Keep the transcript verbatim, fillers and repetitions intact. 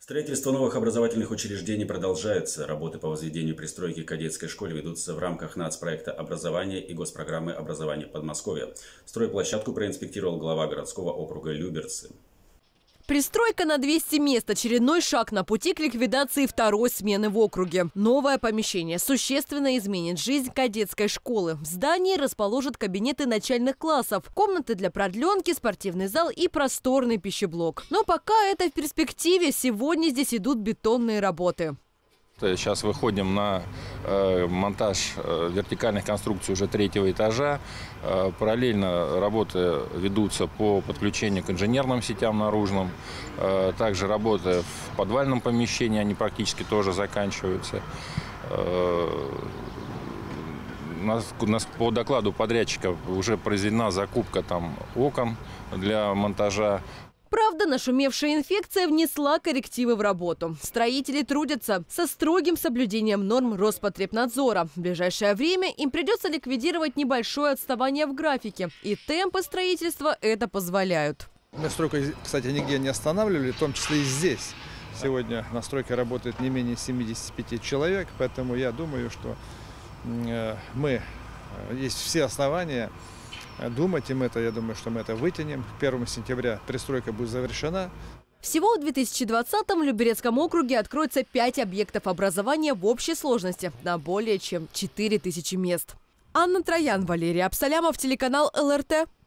Строительство новых образовательных учреждений продолжается. Работы по возведению пристройки к кадетской школе ведутся в рамках нацпроекта образования и госпрограммы образования Подмосковья. Стройплощадку проинспектировал глава городского округа Люберцы. Пристройка на двести мест – очередной шаг на пути к ликвидации второй смены в округе. Новое помещение существенно изменит жизнь кадетской школы. В здании расположат кабинеты начальных классов, комнаты для продленки, спортивный зал и просторный пищеблок. Но пока это в перспективе. Сегодня здесь идут бетонные работы. Сейчас выходим на э, монтаж э, вертикальных конструкций уже третьего этажа. Э, параллельно работы ведутся по подключению к инженерным сетям наружным. Э, также работы в подвальном помещении, они практически тоже заканчиваются. Э, нас, нас, по докладу подрядчика уже произведена закупка там окон для монтажа. Правда, нашумевшая инфекция внесла коррективы в работу. Строители трудятся со строгим соблюдением норм Роспотребнадзора. В ближайшее время им придется ликвидировать небольшое отставание в графике. И темпы строительства это позволяют. Мы стройку, кстати, нигде не останавливали, в том числе и здесь. Сегодня на стройке работает не менее семидесяти пяти человек, поэтому я думаю, что мы, есть все основания думать им это. Я думаю, что мы это вытянем. К первому сентября пристройка будет завершена. Всего в две тысячи двадцатом в Люберецком округе откроется пять объектов образования в общей сложности на более чем четыре тысячи мест. Анна Троян, Валерий Абсалямов, телеканал эл эр тэ.